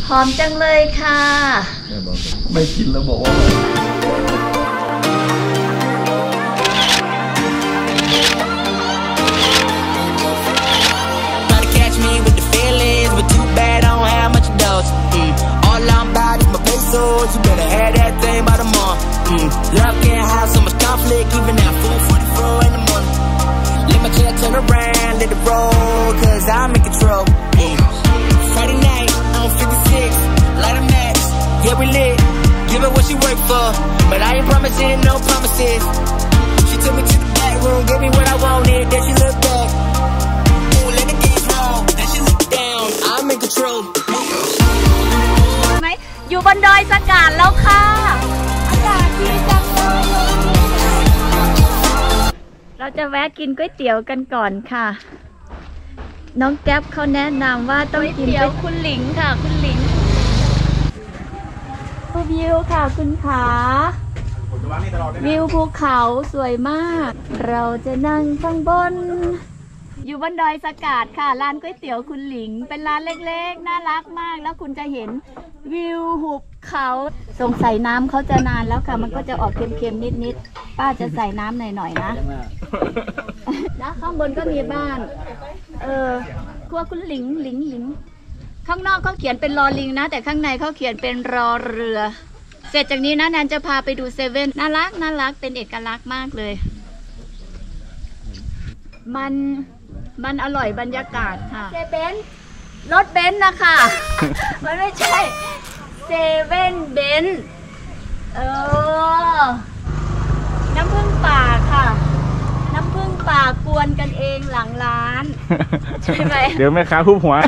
อมจังเลยค่ะไม่กินแล้วบอกว่า You better have that thing by the morning. Love can't have so much conflict, even at 4:44 in the morning. Let my chair turn around, let it roll, cause I'm in control. Friday night on 56, light a match, yeah we lit. Give her what she worked for, but I ain't promising no promises. She took me to the back room, gave me what I wanted, then she looked back. Ooh, let the games roll, then she looked down, I'm in control. อยู่บนดอยสะกาดแล้วค่ะอากาศดีจังเลยเราจะแวะกินก๋วยเตี๋ยวกันก่อนค่ะน้องแก๊ปเขาแนะนำว่าต้องกินก๋วยเตี๋ยวคุณหลิงค่ะคุณหลิงวิวค่ะคุณขาวิวภูเขาสวยมากเราจะนั่งข้างบนอยู่บนดอยสะกาดค่ะร้านก๋วยเตี๋ยวคุณหลิงเป็นร้านเล็กๆน่ารักมากแล้วคุณจะเห็นวิวหุบเขาสงสัยน้ำเขาจะนานแล้วค่ะมันก็จะออกเค็มๆนิดๆป้าจะใส่น้ำหน่อยๆนะแล้วข้างบนก็มีบ้านครัวคุณหลิงข้างนอกเขาเขียนเป็นลอลิงนะแต่ข้างในเขาเขียนเป็นรอเรือเสร็จจากนี้นะแนนจะพาไปดูเซเว่นน่ารักเป็นเอกลักษณ์มากเลยมันอร่อยบรรยากาศค่ะเซเว่นรถเบนซ์นะคะ มันไม่ใช่เซเว่นเบนซ์น้ำผึ้งป่าค่ะน้ำผึ้งป่ากวนกันเองหลังร้านใช่ไหมเดี๋ยวแม่ค้าทุบหัว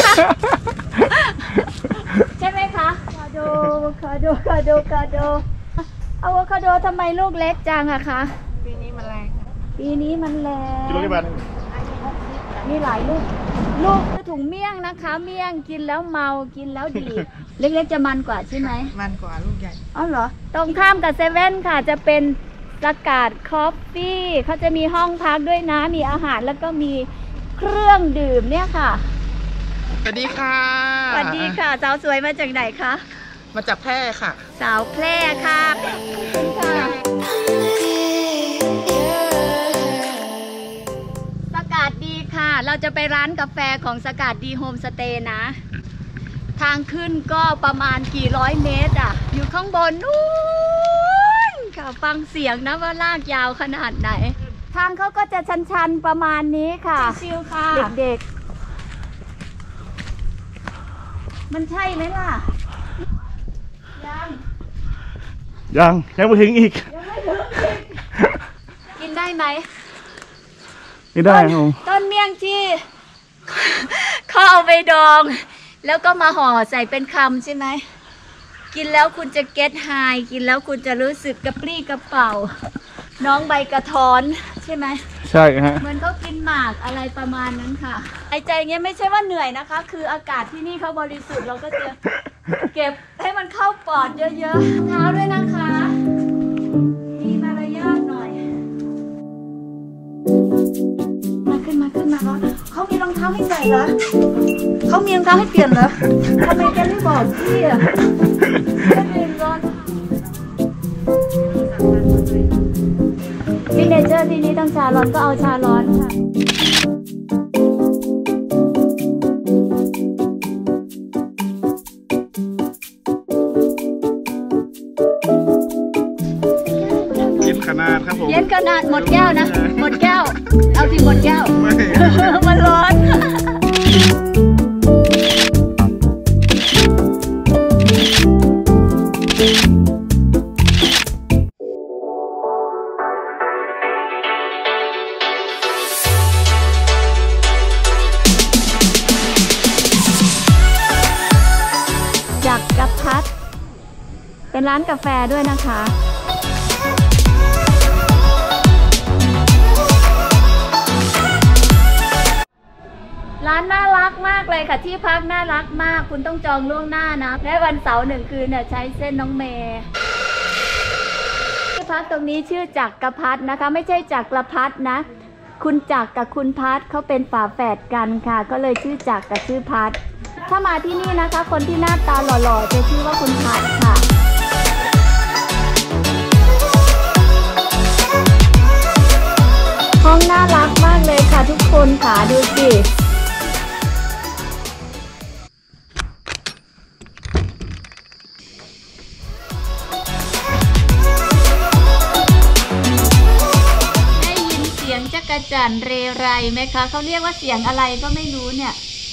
ใช่ไหมคะคาโดอะโวคาโดทำไมลูกเล็กจังอะคะปีนี้มันแรงกิโลกี่บาทมีหลายลูกถุงเมี่ยงนะคะเมี่ยงกินแล้วเมากินแล้วดีเล็กๆจะมันกว่าใช่ไหมมันกว่าลูกใหญ่อ๋อเหรอตรงข้ามกับเซเว่นค่ะจะเป็นสกาดคอฟฟี่เขาจะมีห้องพักด้วยนะมีอาหารแล้วก็มีเครื่องดื่มเนี่ยค่ะสวัสดีค่ะสวัสดีค่ะสาวสวยมาจากไหนคะมาจากแพร่ค่ะสาวแพร่ค่ะสกาดดีค่ะเราจะไปร้านกาแฟของสกาดดีโฮมสเตย์นะทางขึ้นก็ประมาณกี่ร้อยเมตรอ่ะอยู่ข้างบนนู้นค่ะฟังเสียงนะว่าลากยาวขนาดไหนทางเขาก็จะชันๆประมาณนี้ค่ะชิวๆค่ะเด็กๆมันใช่ไหมล่ะยังไม่ถึงอีกกินได้ไหมไม่ได้ต้นเมี่ยงที่เขาเอาไปดองแล้วก็มาห่อใส่เป็นคำใช่ไหมกินแล้วคุณจะเก็ตไฮกินแล้วคุณจะรู้สึกกระปรี้กระเป๋าน้องใบกระท้อนใช่ไหมใช่ฮะเหมือนเขากินหมากอะไรประมาณนั้นค่ะหายใจเงี้ยไม่ใช่ว่าเหนื่อยนะคะคืออากาศที่นี่เขาบริสุทธิ์เราก็จะเก็บให้มันเข้าปอดเยอะๆเท้าด้วยนะคะมีมารยาทหน่อยมาขึ้นมาเขามีรองเท้าให้ใส่เหรอเขามีรองเท้าให้เปลี่ยนเหรอทำไมแกไม่บอกพี่อ่ะแกเปลี่ยนก่อนซิกเนเจอร์ที่นี้ต้องชาร้อนก็เอาชาร้อนค่ะเย็นขนาดครับผมเย็นขนาดหมดแก้วนะหมดแก้วเอาที่หมดแก้วมันร้อนจักรพัฒน์เป็นร้านกาแฟด้วยนะคะร้านน่ารักมากเลยค่ะที่พักน่ารักมากคุณต้องจองล่วงหน้านะและวันเสาร์1 คืนเนี่ยใช้เส้นน้องเมย์ที่พักตรงนี้ชื่อจักรพัฒน์นะคะไม่ใช่จักรพัฒน์นะคุณจักรกับคุณพัฒน์เขาเป็นฝาแฝดกันค่ะก็เลยชื่อจักรกับชื่อพัฒน์ถ้ามาที่นี่นะคะ คนที่หน้าตาหล่อๆจะชื่อว่าคุณพัดค่ะห้องน่ารักมากเลยค่ะทุกคนค่ะดูสิได้ยินเสียงจักรจั่นเรไรไหมคะเขาเรียกว่าเสียงอะไรก็ไม่รู้เนี่ย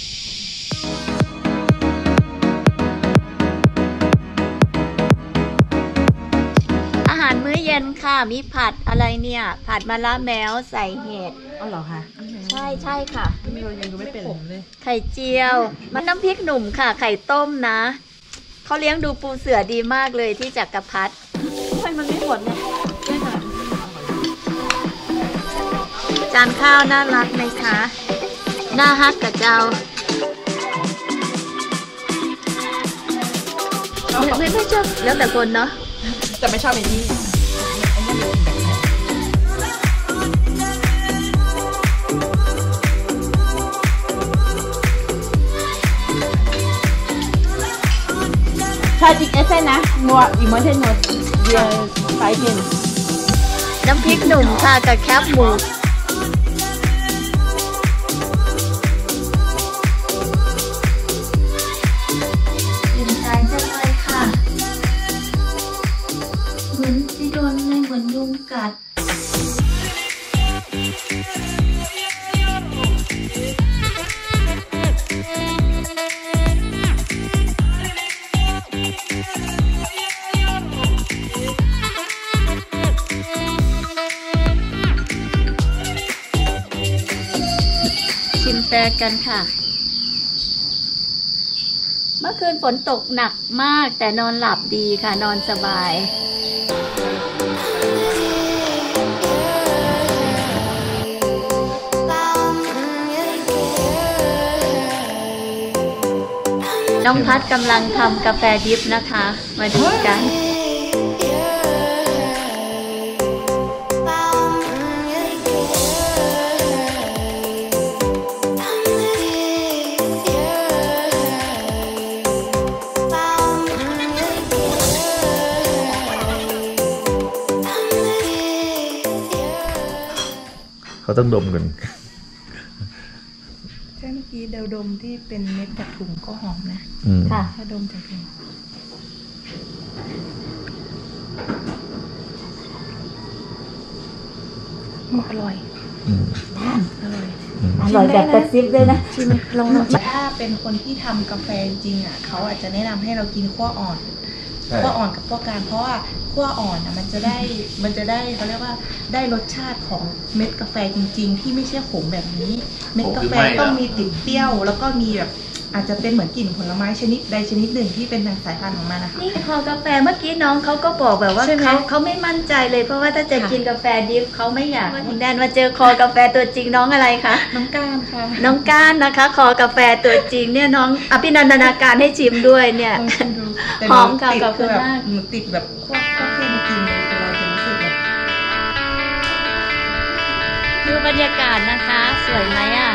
อาหารมื้อเย็นค่ะมีผัดอะไรเนี่ยผัดมะระแมวใส่เห็ดอ๋อเหรอคะใช่ใช่ค่ะเรายังดูไม่เป็นเลยไข่เจียวมันน้ำพริกหนุ่มค่ะ ไข่ต้มนะเขาเลี้ยงดูปูเสือดีมากเลยที่จักรพรรดิทำไมมันไม่หมดเนี่ยจานข้าวน่ารักไหมคะน่าฮักกับเจ้าไม่ชอบแล้วแต่คนเนาะแต่ไม่ชอบไอ้นี่ชาจิกเอเซนนะมัวอีมอนเทนโนเดียไฟเพียนน้ำพริกหนุ่มค่ะกับแคบหมูอิ่มใจจังเลยค่ะเหมือนที่โดนเลยเหมือนยุงกัดชิมแปรกันค่ะ เมื่อคืนฝนตกหนักมากแต่นอนหลับดีค่ะนอนสบายน้องพัดกำลังทำกาแฟดิฟนะคะ มาดูกันเขาต้องดมกันใช่เมื่อกี้เดาดมที่เป็นเม็ดจากถุงก็หอมนะค่ะถ้าดมจากถุงอร่อยอร่อยอร่อยแบบกระซิบด้วยนะใช่ไหมลองถ้าเป็นคนที่ทำกาแฟจริงอ่ะเขาอาจจะแนะนำให้เรากินขั้วอ่อนขั้วอ่อนกับขั้วกลางเพราะว่าขั้วอ่อนอ่ะมันจะได้เขาเรียกว่าได้รสชาติของเม็ดกาแฟจริงๆที่ไม่ใช่ขมแบบนี้เม็ดกาแฟต้องมีติดเปรี้ยวแล้วก็มีแบบอาจจะเป็นเหมือนกลิ่นผลไม้ชนิดใดชนิดหนึ่งที่เป็นทางสายพันธุ์ของมันนะคะนี่คอกาแฟเมื่อกี้น้องเขาก็บอกแบบว่าใช่ไหมเขาไม่มั่นใจเลยเพราะว่าถ้าจะกินกาแฟดิฟเขาไม่อยากคุณแดนมาเจอคอกาแฟตัวจริงน้องอะไรคะน้องก้านค่ะน้องก้านนะคะ คอกาแฟตัวจริงเนี่ยน้องอภินันทนาการให้ชิมด้วยเนี่ยลองชิมดูแต่หอมค่ะติดขอบคุณแบบมากหนูติดแบบขั้วเข้มกินเลยแต่เราจะรู้สึกแบบดูบรรยากาศนะคะ สวยไหมอ่ะ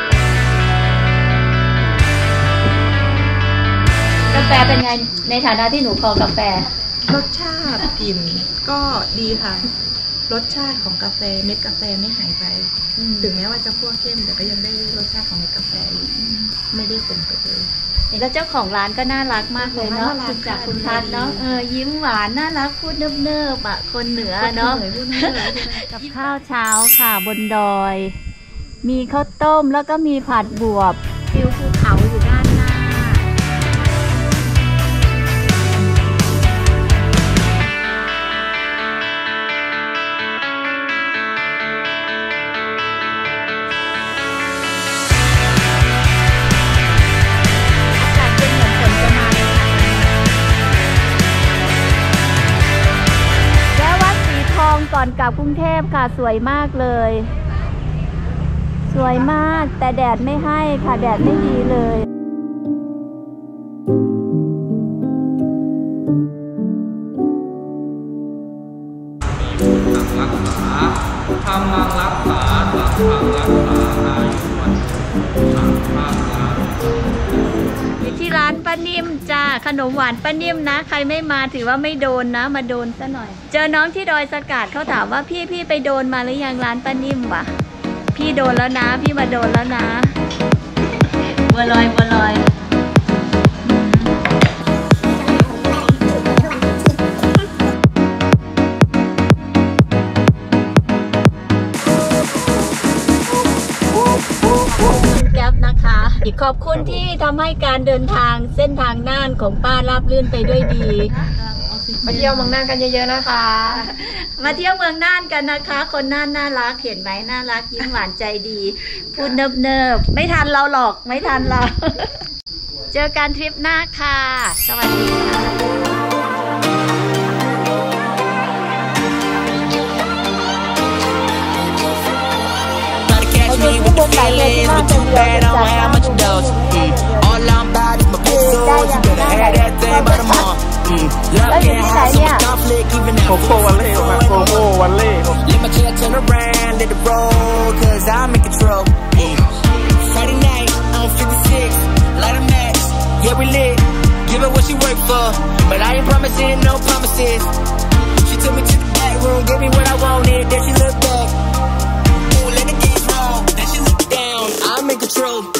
กาแฟเป็นไงในฐานะที่หนูคอกาแฟรสชาติกลิ่นก็ดีค่ะ รสชาติของกาแฟเม็ดกาแฟไม่หายไป ถึงแม้ว่าจะคั่วเข้มแต่ก็ยังได้รสชาติของเม็ดกาแฟอยู่ไม่ได้ขมไปเลยแล้วเจ้าของร้านก็น่ารักมากเลยเนาะน่ารักจากคุณพัดเนาะยิ้มหวานน่ารักพูดเนิบๆอ่ะคนเหนือเนาะ กับข้าวเช้าค่ะบนดอย มีข้าวต้มแล้วก็มีผัดบวบวิวภูเขาอยู่ด้านหน้าอากาศเป็นเหมือนฝนจะมาเลยค่ะแวะวัดสีทองก่อนกลับกรุงเทพค่ะสวยมากเลย สวยมากแต่แดดไม่ให้ค่ะแดดไม่ดีเลยรักษาทำมังรักษาสังฆังรักษาอายุวันสังฆังรักษานิ่มจ้าขนมหวานป้านิ่มนะใครไม่มาถือว่าไม่โดนนะมาโดนซะหน่อยเจอน้องที่ดอยสะกาดเขาถามว่าพี่ไปโดนมาหรือยังร้านป้านิ่มวะพี่โดนแล้วนะพี่มาโดนแล้วนะบัวลอยแก๊ปนะคะขอบคุณที่ทำให้การเดินทางเส้นทางน่านของป้าราบรื่นไปด้วยดีมาเที่ยวเมืองน่านกันเยอะๆนะคะมาเที่ยวเมืองน่านกันนะคะคนน่านน่ารักเห็นไหมน่ารักยิ้มหวานใจดีพูดเนิบๆไม่ทันเราหรอกไม่ทันเรา เจอกันทริปหน้าค่ะสวัสดีค่ะ Love can't hide so much conflict, even now. Let my chair turn around, let it roll, cause I'm in control. Friday night, on 56, light a match, yeah we lit. Give her what she work for, but I ain't promising no promises. She took me to the back room, gave me what I wanted, then she looked back. Ooh, let the games roll, then she looked down, I'm in control.